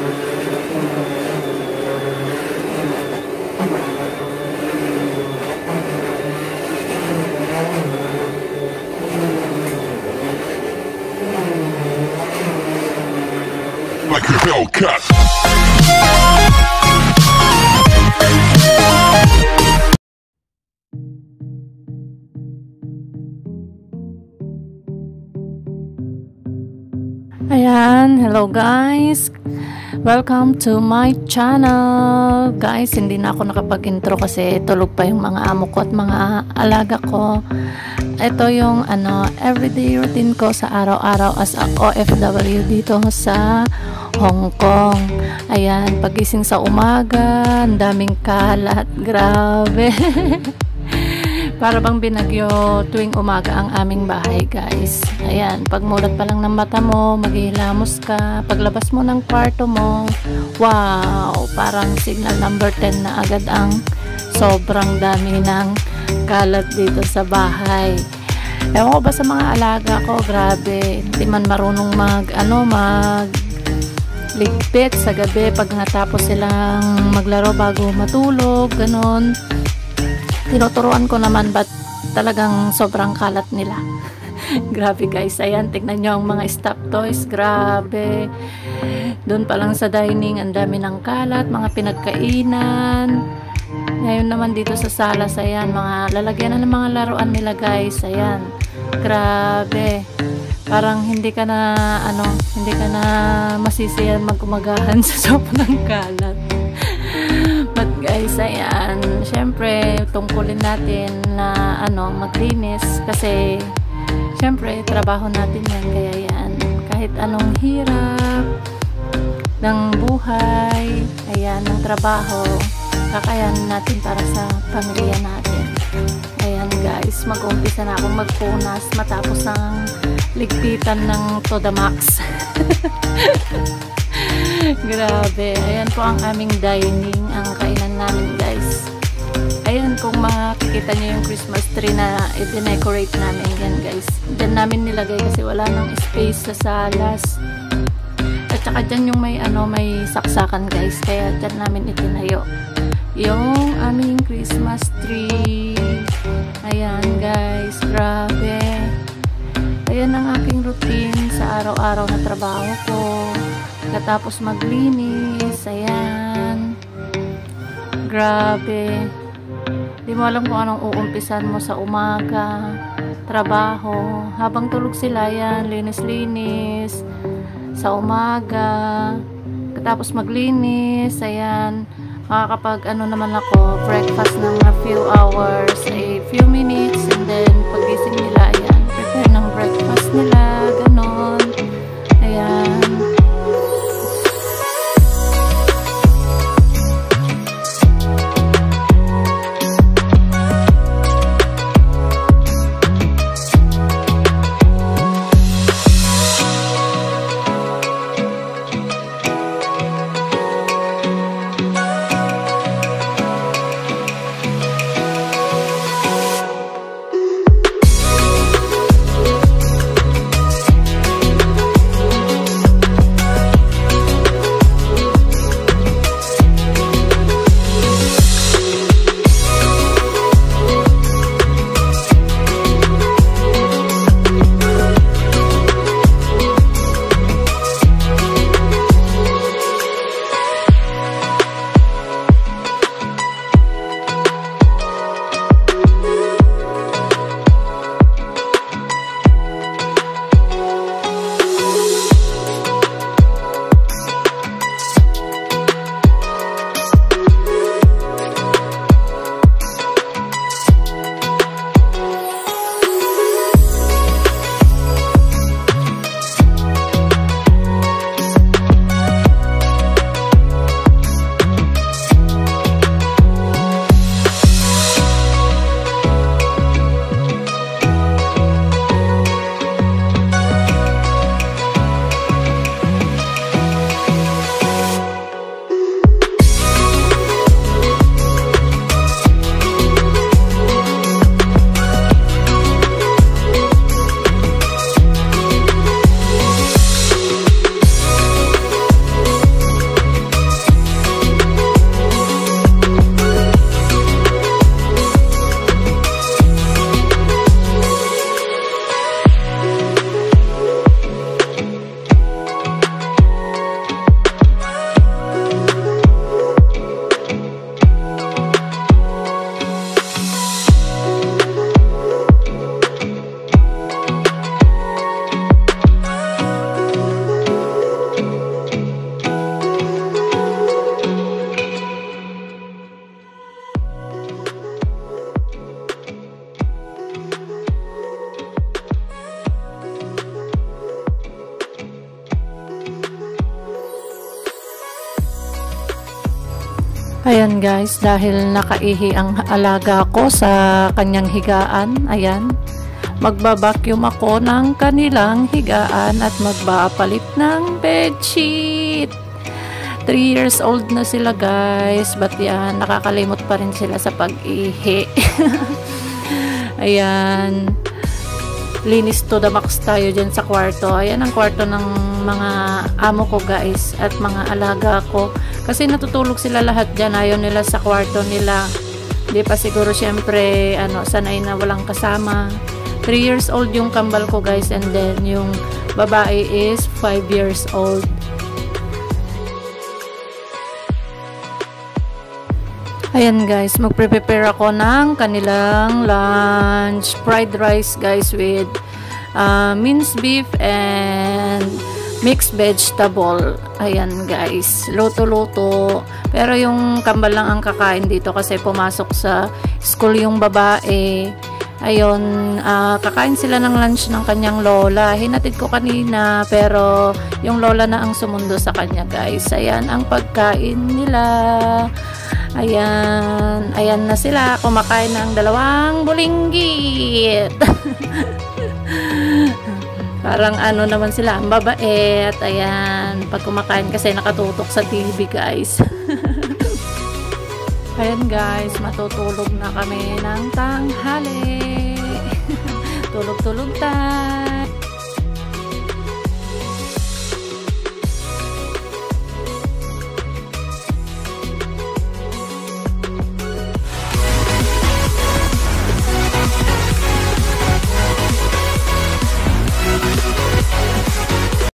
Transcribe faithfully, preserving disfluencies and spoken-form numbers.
Like a Hellcat. Ayan, hello guys. Welcome to my channel. Guys, hindi na ako nakapag-intro kasi tulog pa yung mga amo ko at mga alaga ko. Ito yung ano, everyday routine ko sa araw-araw as a O F W dito sa Hong Kong. Ayan, pagising sa umaga, ang daming kalat. Grabe. Para bang binagyo tuwing umaga ang aming bahay, guys. Ayan, pagmulat pa lang ng mata mo, maghihilamos ka. Paglabas mo ng kwarto mo, wow, parang signal number ten na agad ang sobrang dami ng kalat dito sa bahay. Ewan ko ba sa mga alaga ko, grabe, hindi man marunong mag, ano, mag ligpit sa gabi pag natapos silang maglaro bago matulog, ganon. Tinuturuan ko naman, but talagang sobrang kalat nila. Grabe guys, ayan, tignan nyo ang mga stop toys, grabe. Doon pa lang sa dining, ang dami ng kalat, mga pinagkainan. Ngayon naman dito sa salas, ayan, mga lalagyan na ng mga laruan nila guys, ayan, grabe. Parang hindi ka na, ano, hindi ka na masisiyan magkumagahan sa sobrang kalat. But guys, ayan, syempre tungkulin natin na ano, maglinis kasi syempre trabaho natin yan, kaya yan, kahit anong hirap ng buhay, ayan, ng trabaho, kakayanin natin para sa pamilya natin. Ayan guys, mag-umpisa na akong magpunas matapos ang ligpitan ng to the max. Grabe, ayan po ang aming dining, ang kainan namin guys. Ayan, kung makikita nyo yung Christmas tree na i-decorate namin yan guys, dyan namin nilagay kasi wala nang space sa salas. At saka dyan yung may ano, may saksakan guys, kaya dyan namin itinayo yung aming Christmas tree. Ayan guys, grabe. Ayan ang aking routine sa araw-araw na trabaho ko. Katapos maglinis, ayan, grabe, di mo alam kung anong uumpisan mo sa umaga, trabaho, habang tulog sila, yan, linis-linis sa umaga. Katapos maglinis, ayan, makakapag ano naman ako, breakfast ng a few hours, a few minutes, and then pagising nila, ayan, prepare ng breakfast nila, ganon, ayan. Ayan guys, dahil nakaihi ang alaga ko sa kanyang higaan, ayan, magbabacuum ako ng kanilang higaan at magpapalit ng bedsheet. three years old na sila guys, but yan, nakakalimot pa rin sila sa pag-ihi. Ayan, linis to the max tayo dyan sa kwarto. Ayan ang kwarto ng mga amo ko guys at mga alaga ko. Kasi natutulog sila lahat dyan. Ayaw nila sa kwarto nila. Di pa siguro syempre ano, sanay na walang kasama. three years old yung kambal ko guys, and then yung babae is five years old. Ayan guys, magpre-prepare ako ng kanilang lunch. Fried rice guys with uh, minced beef and mixed vegetable. Ayan guys, luto-luto. Pero yung kambal lang ang kakain dito kasi pumasok sa school yung babae. Ayun, uh, kakain sila ng lunch ng kanyang lola. Hinatid ko kanina pero yung lola na ang sumundo sa kanya guys. Ayan ang pagkain nila. Ayan, ayan na sila, kumakain ng dalawang bulinggit. Parang ano naman sila, ang babait. Ayan, pag kumakain kasi nakatutok sa T V guys. Ayan guys, matutulog na kami ng tanghali. Tulog-tulog tayo.